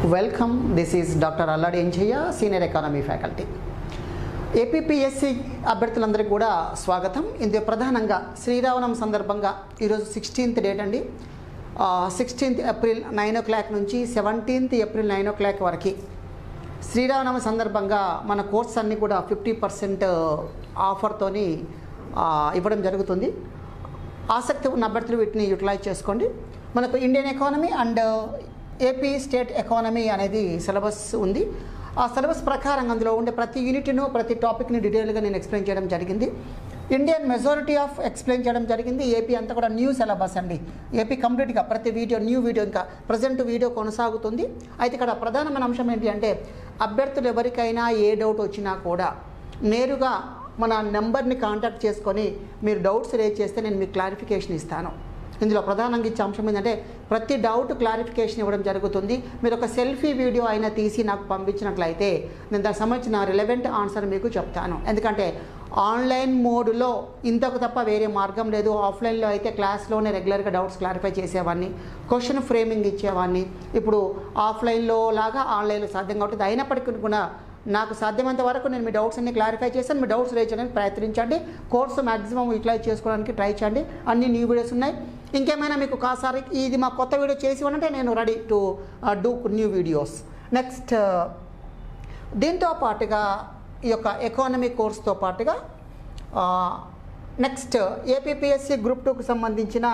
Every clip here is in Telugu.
Welcome. This is doctor Alladi Enjayya, senior economy faculty. APPSC అభ్యర్థులందరికీ కూడా స్వాగతం. ఇందులో ప్రధానంగా శ్రీరామనవమి సందర్భంగా ఈరోజు 16th డేట్ అండి. 16th ఏప్రిల్ 9 o'clock నుంచి 17th ఏప్రిల్ 9 o'clock వరకు శ్రీరామనవమి సందర్భంగా మన కోర్స్ అన్నీ కూడా 50% ఆఫర్తోని ఇవ్వడం జరుగుతుంది. ఆసక్తి ఉన్న అభ్యర్థులు వీటిని యూటిలైజ్ చేసుకోండి. మనకు Indian economy and AP state economy అనేది సిలబస్ ఉంది. ఆ సిలబస్ ప్రకారం అందులో ఉండే ప్రతి యూనిట్ను ప్రతి టాపిక్ని డీటెయిల్గా నేను ఎక్స్ప్లెయిన్ చేయడం జరిగింది. ఇండియన్ మెజారిటీ ఆఫ్ ఎక్స్ప్లెయిన్ చేయడం జరిగింది. ఏపీ అంతా కూడా న్యూ సిలబస్ అండి. ఏపీ కంప్లీట్గా ప్రతి వీడియో న్యూ వీడియో, ఇంకా ప్రజెంట్ వీడియో కొనసాగుతుంది. అయితే ఇక్కడ ప్రధానమైన అంశం ఏంటి అంటే, అభ్యర్థులు ఎవరికైనా ఏ డౌట్ వచ్చినా కూడా నేరుగా మన నెంబర్ని కాంటాక్ట్ చేసుకొని మీరు డౌట్స్ రేజ్ చేస్తే నేను మీకు క్లారిఫికేషన్ ఇస్తాను. ఇందులో ప్రధానంగా ఇచ్చే అంశం ఏంటంటే, ప్రతి డౌట్ క్లారిఫికేషన్ ఇవ్వడం జరుగుతుంది. మీరు ఒక సెల్ఫీ వీడియో అయినా తీసి నాకు పంపించినట్లయితే నేను దానికి సంబంధించిన రిలవెంట్ ఆన్సర్ మీకు చెప్తాను. ఎందుకంటే ఆన్లైన్ మోడ్లో ఇంతకు తప్ప వేరే మార్గం లేదు. ఆఫ్లైన్లో అయితే క్లాస్లోనే రెగ్యులర్గా డౌట్స్ క్లారిఫై చేసేవాడిని, క్వశ్చన్ ఫ్రేమింగ్ ఇచ్చేవాడిని. ఇప్పుడు ఆఫ్లైన్లో లాగా ఆన్లైన్లో సాధ్యం కాబట్టి, అయినప్పటికీ కూడా నాకు సాధ్యమైనంత వరకు నేను మీ డౌట్స్ అన్ని క్లారిఫై చేశాను. మీ డౌట్స్ రేజ్ చేయడానికి ప్రయత్నించండి. కోర్సు మ్యాక్సిమం యూటిలైజ్ చేసుకోవడానికి ట్రై చేయండి. అన్ని న్యూ వీడియోస్ ఉన్నాయి. ఇంకేమైనా మీకు కాసారి ఇది మా కొత్త వీడియో చేసి ఇవ్వనంటే నేను ready to do new videos. Next, దీంతో పాటుగా ఈ యొక్క ఎకానమీ కోర్స్తో పాటుగా నెక్స్ట్ ఏపీపీఎస్సీ గ్రూప్ 2కు సంబంధించిన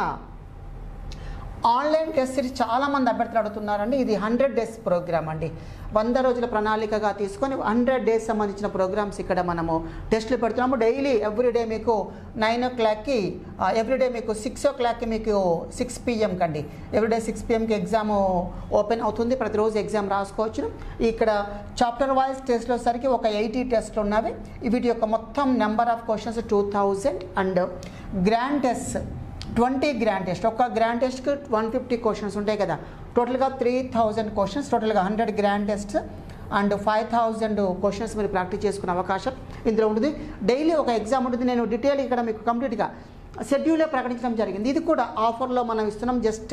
ఆన్లైన్ టెస్ట్ సిరీస్ చాలామంది అభ్యర్థులు అడుగుతున్నారండి. ఇది 100 days ప్రోగ్రామ్ అండి. 100 రోజుల ప్రణాళికగా తీసుకొని 100 days సంబంధించిన ప్రోగ్రామ్స్ ఇక్కడ మనము టెస్టులు పెడుతున్నాము. డైలీ ఎవ్రీడే మీకు 9 o'clockకి, ఎవ్రీడే మీకు 6 o'clockకి, మీకు 6 PM కండి. ఎవ్రీడే 6 PMకి ఎగ్జామ్ ఓపెన్ అవుతుంది. ప్రతిరోజు ఎగ్జామ్ రాసుకోవచ్చు. ఇక్కడ చాప్టర్ వైజ్ టెస్ట్లో సరికి ఒక 80 టెస్ట్లు ఉన్నవి. వీటి యొక్క మొత్తం number of questions 2000 and grand test 20 grand test. ఒక గ్రాండ్ టెస్ట్కి 150 క్వశ్చన్స్ ఉంటాయి కదా. టోటల్గా 3000 క్వశ్చన్స్, టోటల్గా 100 గ్రాండ్ టెస్ట్ అండ్ 5000 క్వశ్చన్స్ మీరు ప్రాక్టీస్ చేసుకునే అవకాశం ఇందులో ఉంటుంది. డైలీ ఒక ఎగ్జామ్ ఉంటుంది. నేను డీటెయిల్ ఇక్కడ మీకు కంప్లీట్గా షెడ్యూలే ప్రకటించడం జరిగింది. ఇది కూడా ఆఫర్లో మనం ఇస్తున్నాం. జస్ట్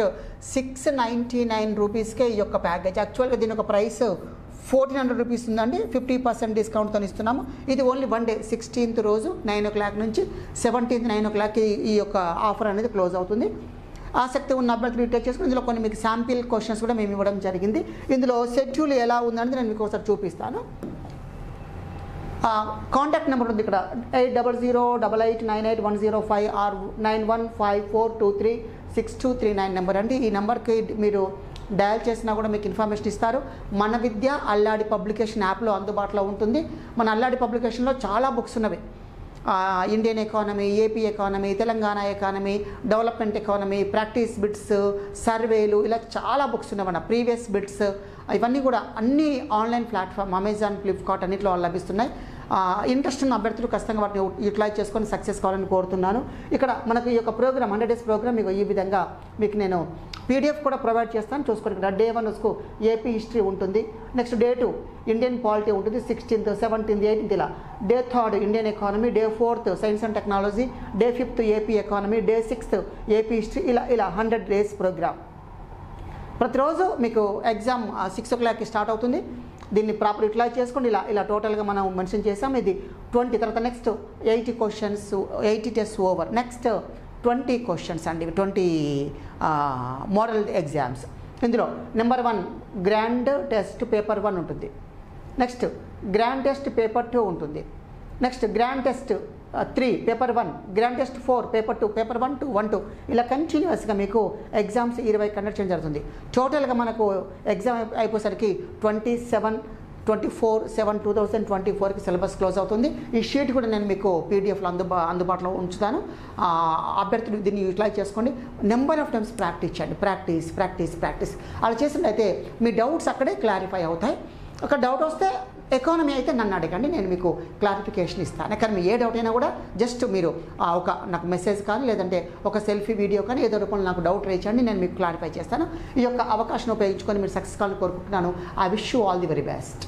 699 రూపీస్కే ఈ యొక్క ప్యాకేజ్. యాక్చువల్గా దీని యొక్క ప్రైస్ 1400 రూపీస్ ఉందండి. 50% డిస్కౌంట్తో ఇస్తున్నాము. ఇది ఓన్లీ 1 day, 16th రోజు 9 o'clock నుంచి 17th 9 o'clockకి ఈ యొక్క ఆఫర్ అనేది క్లోజ్ అవుతుంది. ఆసక్తి ఉన్న అభ్యర్థులు టేక్ చేసుకుని ఇందులో కొన్ని మీకు శాంపిల్ క్వశ్చన్స్ కూడా మేము ఇవ్వడం జరిగింది. ఇందులో షెడ్యూల్ ఎలా ఉందనేది నేను మీకు ఒకసారి చూపిస్తాను. కాంటాక్ట్ నెంబర్ ఉంది ఇక్కడ 8008898105 ఆర్ 9154236239 నెంబర్ అండి. ఈ నెంబర్కి మీరు డయల్ చేసినా కూడా మీకు ఇన్ఫర్మేషన్ ఇస్తారు. మన విద్య అల్లాడి పబ్లికేషన్ యాప్లో అందుబాటులో ఉంటుంది. మన అల్లాడి పబ్లికేషన్లో చాలా బుక్స్ ఉన్నవి. Indian economy, AP economy, Telangana economy, development economy, practice bits, సర్వేలు, ఇలా చాలా బుక్స్ ఉన్నవన్న ప్రీవియస్ బిట్స్. ఇవన్నీ కూడా అన్ని ఆన్లైన్ ప్లాట్ఫామ్ అమెజాన్, ఫ్లిప్కార్ట్ అన్నింటిలో లభిస్తున్నాయి. ఇంట్రెస్ట్ ఉన్న అభ్యర్థులు ఖచ్చితంగా వాటిని యూటిలైజ్ చేసుకొని సక్సెస్ కావాలని కోరుతున్నాను. ఇక్కడ మనకు ఈ యొక్క ప్రోగ్రామ్ 100 days ప్రోగ్రామ్ మీకు ఈ విధంగా మీకు నేను PDF కూడా ప్రొవైడ్ చేస్తాను. చూసుకోండి. ఇక్కడ Day 1 ఏపీ హిస్టరీ ఉంటుంది. నెక్స్ట్ Day 2 ఇండియన్ పాలిటీ ఉంటుంది. 16th 17th 18th ఇలా. Day 3 Indian economy, Day 4 science and technology, Day 5 AP economy, Day 6 AP history, ఇలా 100 days ప్రోగ్రామ్. ప్రతిరోజు మీకు ఎగ్జామ్ 6 o'clockకి స్టార్ట్ అవుతుంది. దీన్ని ప్రాపర్ యూటిలైజ్ చేసుకోండి. ఇలా టోటల్గా మనం మెన్షన్ చేసాం. ఇది 20, తర్వాత next 80 questions, 80 test over. Next 20 questions అండి, 20 మోడల్ ఎగ్జామ్స్. ఇందులో నెంబర్ 1 గ్రాండ్ టెస్ట్ పేపర్ 1 ఉంటుంది. నెక్స్ట్ గ్రాండ్ టెస్ట్ పేపర్ 2 ఉంటుంది. Next grand test 3 paper 1, grand test 4 paper 2, paper 1 2 1 2 ఇలా కంటిన్యూస్గా మీకు ఎగ్జామ్స్ 20 కండక్ట్ చేయడం జరుగుతుంది. టోటల్గా మనకు ఎగ్జామ్ అయిపోయేసరికి 27/24/2024కి సిలబస్ క్లోజ్ అవుతుంది. ఈ షీట్ కూడా నేను మీకు PDFలో అందుబాటులో ఉంచుతాను. అభ్యర్థులు దీన్ని యూటిలైజ్ చేసుకోండి. నెంబర్ ఆఫ్ టైమ్స్ ప్రాక్టీస్ చేయండి. ప్రాక్టీస్ అలా చేసినట్లయితే మీ డౌట్స్ అక్కడే క్లారిఫై అవుతాయి. ఒక డౌట్ వస్తే ఎకానమీ అయితే నన్ను అడగండి, నేను మీకు క్లారిఫికేషన్ ఇస్తాను. కానీ మీ ఏ డౌట్ అయినా కూడా జస్ట్ మీరు నాకు మెసేజ్ కానీ లేదంటే ఒక సెల్ఫీ వీడియో కానీ ఏదో రూపంలో నాకు డౌట్ రేజ్ చేయండి, నేను మీకు క్లారిఫై చేస్తాను. ఈ యొక్క అవకాశం ఉపయోగించుకొని మీరు సక్సెస్ కావాలని కోరుకుంటున్నాను. I wish you all the very best.